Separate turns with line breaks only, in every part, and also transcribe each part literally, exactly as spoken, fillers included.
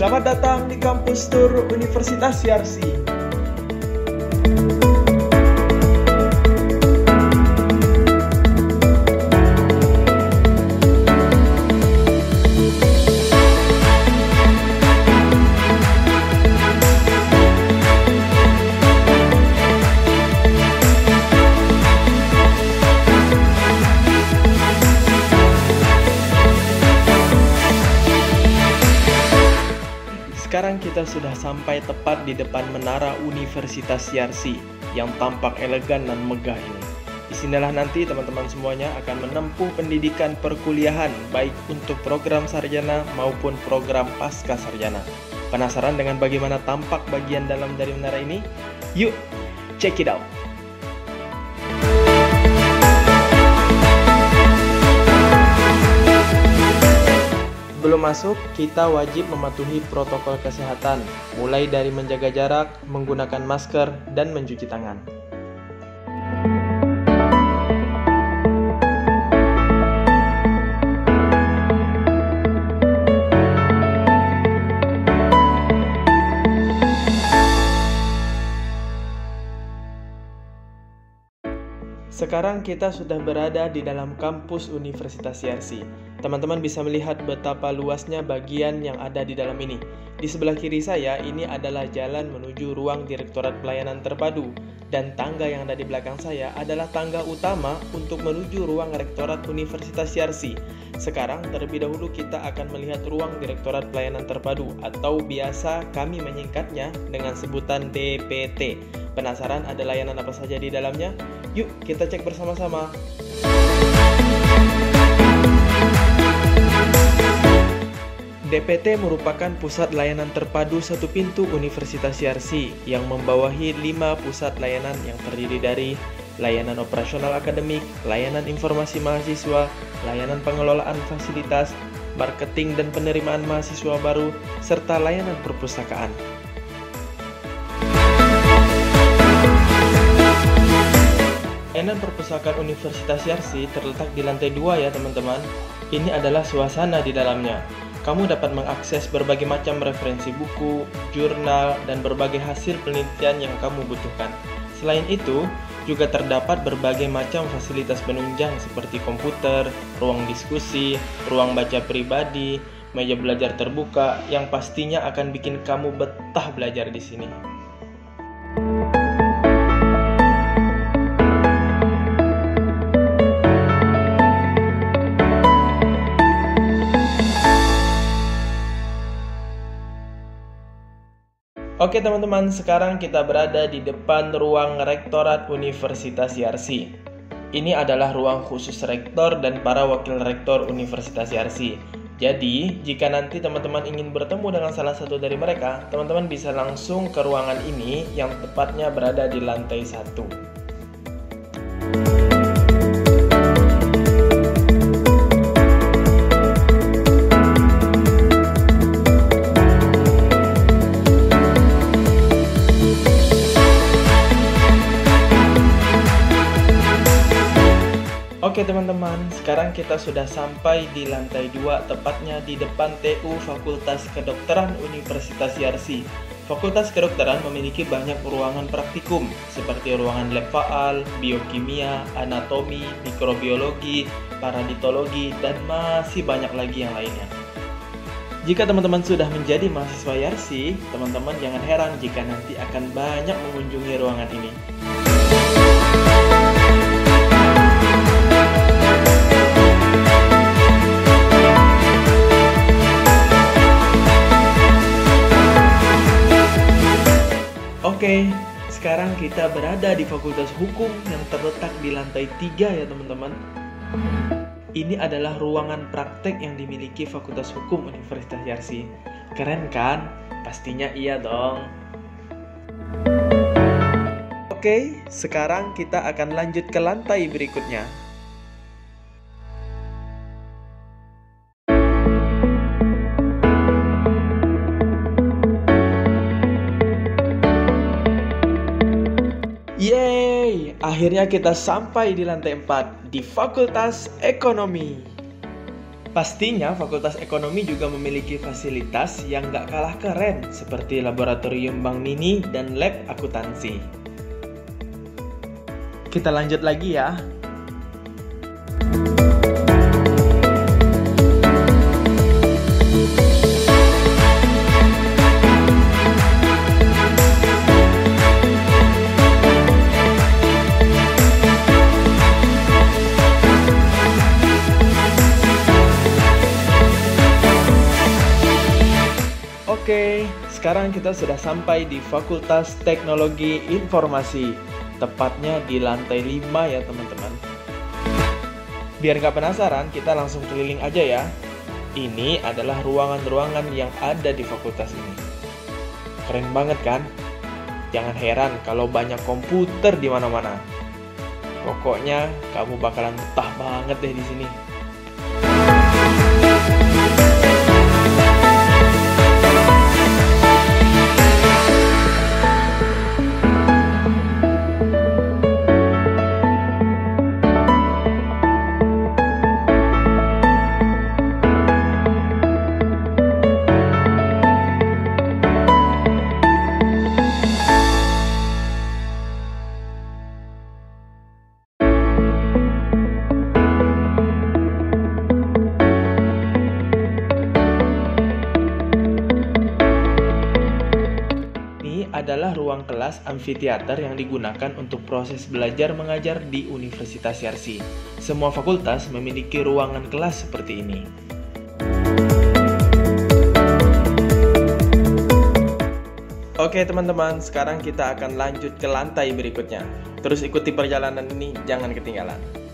Selamat datang di kampus tour Universitas Yarsi. Sekarang kita sudah sampai tepat di depan menara Universitas Yarsi yang tampak elegan dan megah ini. Disinilah nanti teman-teman semuanya akan menempuh pendidikan perkuliahan baik untuk program sarjana maupun program pasca sarjana. Penasaran dengan bagaimana tampak bagian dalam dari menara ini? Yuk, check it out! Sebelum masuk, kita wajib mematuhi protokol kesehatan, mulai dari menjaga jarak, menggunakan masker, dan mencuci tangan. Sekarang kita sudah berada di dalam kampus Universitas Yarsi. Teman-teman bisa melihat betapa luasnya bagian yang ada di dalam ini. Di sebelah kiri saya, ini adalah jalan menuju ruang Direktorat Pelayanan Terpadu. Dan tangga yang ada di belakang saya adalah tangga utama untuk menuju ruang Rektorat Universitas Yarsi. Sekarang terlebih dahulu kita akan melihat ruang Direktorat Pelayanan Terpadu, atau biasa kami menyingkatnya dengan sebutan D P T. Penasaran ada layanan apa saja di dalamnya? Yuk kita cek bersama-sama. D P T merupakan pusat layanan terpadu satu pintu Universitas Yarsi yang membawahi lima pusat layanan yang terdiri dari layanan operasional akademik, layanan informasi mahasiswa, layanan pengelolaan fasilitas, marketing dan penerimaan mahasiswa baru, serta layanan perpustakaan. Layanan perpustakaan Universitas Yarsi terletak di lantai dua ya teman-teman. Ini adalah suasana di dalamnya. Kamu dapat mengakses berbagai macam referensi buku, jurnal, dan berbagai hasil penelitian yang kamu butuhkan. Selain itu, juga terdapat berbagai macam fasilitas penunjang seperti komputer, ruang diskusi, ruang baca pribadi, meja belajar terbuka yang pastinya akan bikin kamu betah belajar di sini. Oke teman-teman, sekarang kita berada di depan ruang Rektorat Universitas Yarsi. Ini adalah ruang khusus rektor dan para wakil rektor Universitas Yarsi. Jadi, jika nanti teman-teman ingin bertemu dengan salah satu dari mereka, teman-teman bisa langsung ke ruangan ini yang tepatnya berada di lantai satu. Oke teman-teman, sekarang kita sudah sampai di lantai dua, tepatnya di depan T U Fakultas Kedokteran Universitas Yarsi. Fakultas Kedokteran memiliki banyak ruangan praktikum, seperti ruangan lab faal, biokimia, anatomi, mikrobiologi, paraditologi, dan masih banyak lagi yang lainnya. Jika teman-teman sudah menjadi mahasiswa Yarsi, teman-teman jangan heran jika nanti akan banyak mengunjungi ruangan ini. Oke, sekarang kita berada di Fakultas Hukum yang terletak di lantai tiga ya teman-teman. Ini adalah ruangan praktek yang dimiliki Fakultas Hukum Universitas Yarsi. Keren kan? Pastinya iya dong. Oke, sekarang kita akan lanjut ke lantai berikutnya. Yeay, akhirnya kita sampai di lantai empat, di Fakultas Ekonomi. Pastinya Fakultas Ekonomi juga memiliki fasilitas yang gak kalah keren seperti laboratorium bank mini dan lab akuntansi. Kita lanjut lagi ya. Oke, sekarang kita sudah sampai di Fakultas Teknologi Informasi, tepatnya di lantai lima ya teman-teman. Biar gak penasaran, kita langsung keliling aja ya. Ini adalah ruangan-ruangan yang ada di fakultas ini. Keren banget kan? Jangan heran kalau banyak komputer di mana-mana. Pokoknya kamu bakalan betah banget deh di sini. Adalah ruang kelas amfiteater yang digunakan untuk proses belajar mengajar di Universitas Yarsi. Semua fakultas memiliki ruangan kelas seperti ini. Oke teman-teman, sekarang kita akan lanjut ke lantai berikutnya. Terus ikuti perjalanan ini, jangan ketinggalan.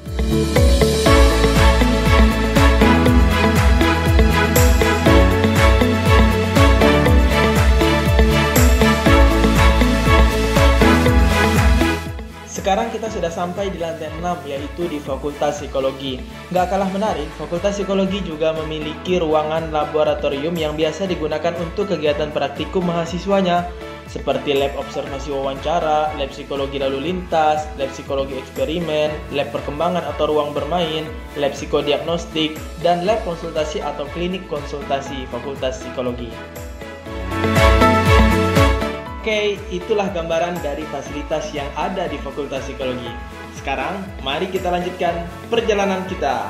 Sekarang kita sudah sampai di lantai enam, yaitu di Fakultas Psikologi. Gak kalah menarik, Fakultas Psikologi juga memiliki ruangan laboratorium yang biasa digunakan untuk kegiatan praktikum mahasiswanya, seperti lab observasi wawancara, lab psikologi lalu lintas, lab psikologi eksperimen, lab perkembangan atau ruang bermain, lab psikodiagnostik, dan lab konsultasi atau klinik konsultasi Fakultas Psikologi. Oke, itulah gambaran dari fasilitas yang ada di Fakultas Psikologi. Sekarang, mari kita lanjutkan perjalanan kita.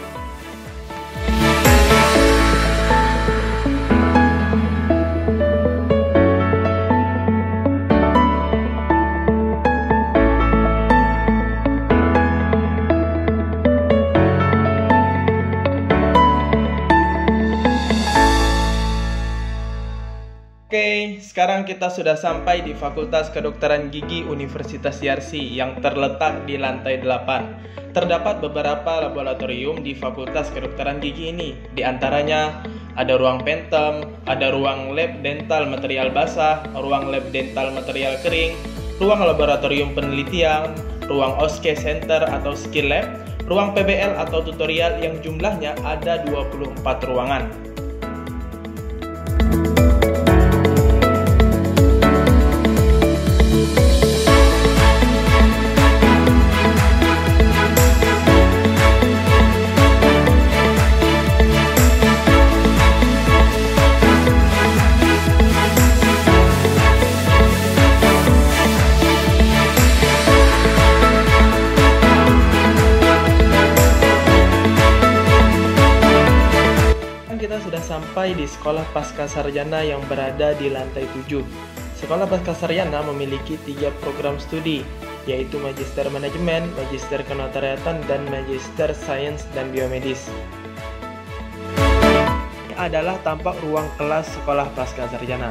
Oke, sekarang kita sudah sampai di Fakultas Kedokteran Gigi Universitas Yarsi yang terletak di lantai delapan. Terdapat beberapa laboratorium di Fakultas Kedokteran Gigi ini. Di antaranya ada ruang pentem, ada ruang lab dental material basah, ruang lab dental material kering, ruang laboratorium penelitian, ruang O S K E Center atau Skill Lab, ruang P B L atau tutorial yang jumlahnya ada dua puluh empat ruangan. Kita sudah sampai di Sekolah Pascasarjana yang berada di lantai tujuh. Sekolah Pascasarjana memiliki tiga program studi, yaitu Magister Manajemen, Magister Kenotariatan, dan Magister Sains dan Biomedis. Ini adalah tampak ruang kelas Sekolah Pascasarjana.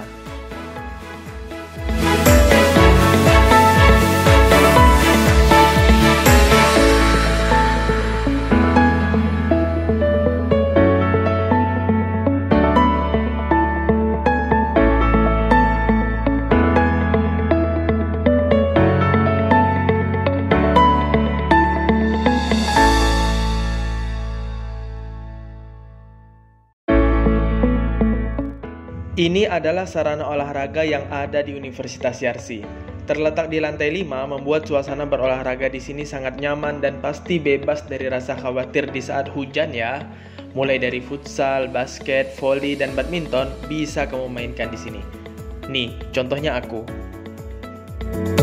Ini adalah sarana olahraga yang ada di Universitas Yarsi. Terletak di lantai lima, membuat suasana berolahraga di sini sangat nyaman dan pasti bebas dari rasa khawatir di saat hujan ya. Mulai dari futsal, basket, volley, dan badminton bisa kamu mainkan di sini. Nih, contohnya aku.